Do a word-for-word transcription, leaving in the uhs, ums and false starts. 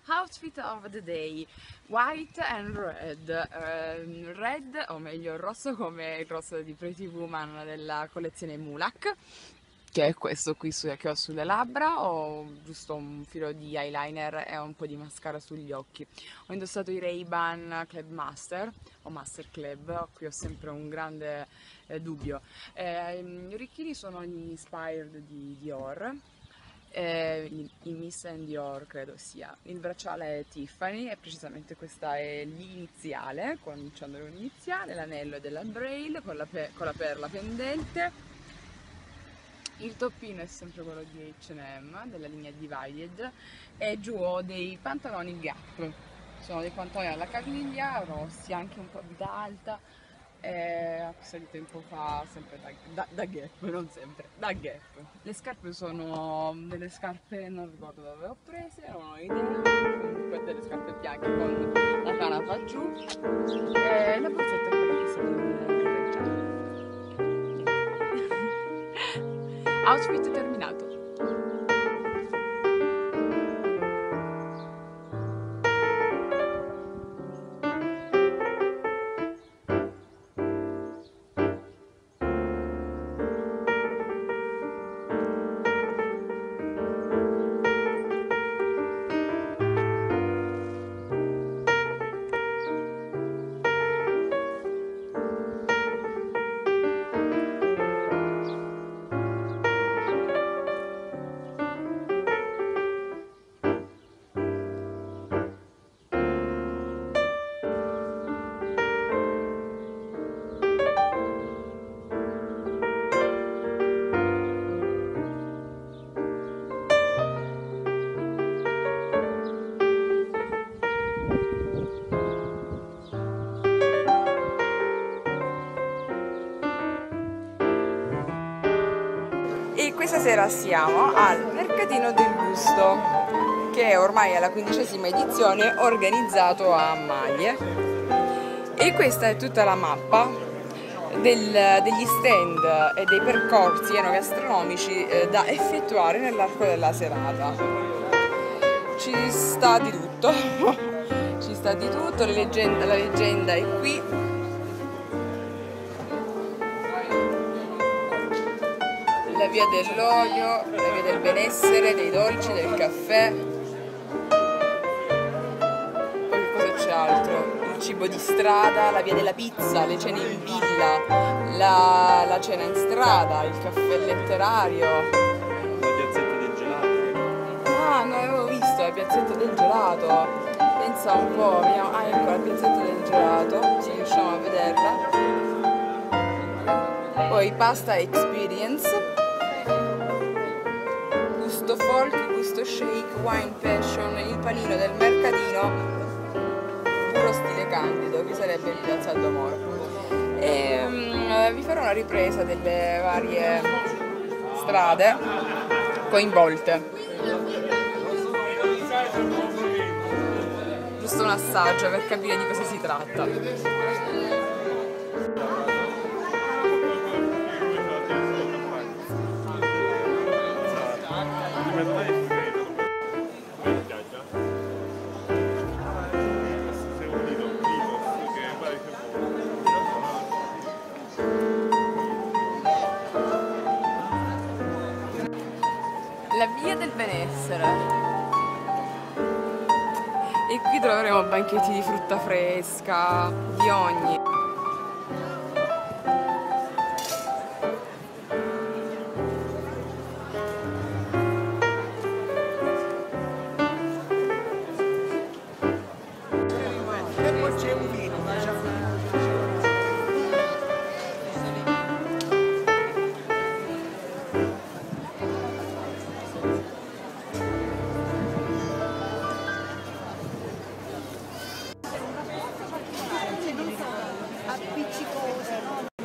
Outfit of the day, white and red. Uh, red, o meglio il rosso, come il rosso di Pretty Woman della collezione Mulak, che è questo qui su, che ho sulle labbra. Ho giusto un filo di eyeliner e un po' di mascara sugli occhi. Ho indossato i Ray-Ban Club Master o Master Club, qui ho sempre un grande eh, dubbio. Eh, gli orecchini sono gli Inspired di Dior. Eh, i Miss and Dior credo sia. Il bracciale è Tiffany e precisamente questa è l'iniziale, cominciando con l'iniziale. L'anello è della Braille con la, pe con la perla pendente. Il toppino è sempre quello di H and M della linea Divided e giù ho dei pantaloni Gap. Sono dei pantaloni alla caviglia, rossi, anche un po' di vita alta. Eh, acquistati tempo fa, sempre da, da, da Gap, non sempre, da Gap. Le scarpe sono delle scarpe, non ricordo dove ho prese, non ho idea, comunque delle scarpe bianche con la canapa giù. E la borsetta è quella che si deve carreggiare. Outfit terminato. E questa sera siamo al Mercatino del Gusto, che ormai è la quindicesima edizione, organizzato a Maglie. E questa è tutta la mappa del, degli stand e dei percorsi enogastronomici eh, da effettuare nell'arco della serata. Ci sta di tutto, ci sta di tutto, la leggenda, la leggenda è qui. La via dell'olio, la via del benessere, dei dolci, del caffè. Poi che cosa c'è altro? Il cibo di strada, la via della pizza, le cene in villa, la, la cena in strada, il caffè letterario. La piazzetta del gelato. Ah, non avevo visto la piazzetta del gelato. Pensa un po', vediamo. Ah, ecco la piazzetta del gelato, se riusciamo a vederla. Poi pasta experience. Gusto folk, gusto shake, wine passion, il panino del mercatino, puro stile candido, qui sarebbe in piazza Domoro. E um, vi farò una ripresa delle varie strade coinvolte. Giusto un assaggio per capire di cosa si tratta. La via del benessere. E qui troveremo banchetti di frutta fresca, di ogni. E poi c'è un vino. appiccicose, no?